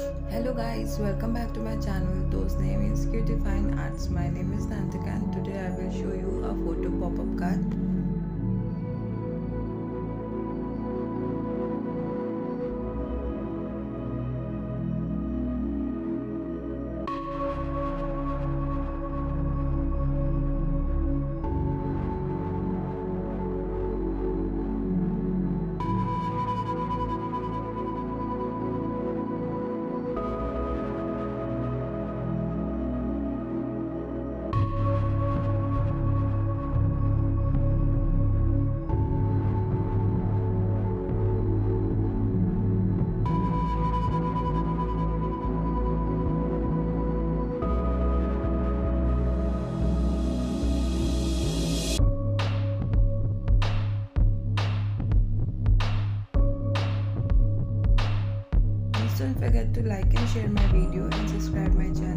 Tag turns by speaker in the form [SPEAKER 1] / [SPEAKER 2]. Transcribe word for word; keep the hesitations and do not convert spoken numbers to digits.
[SPEAKER 1] Hello guys, welcome back to my channel. Those name is Cutie Fine Arts. My name is Nayntika and today I will show you a photo pop-up card. Don't forget to like and share my video and subscribe my channel.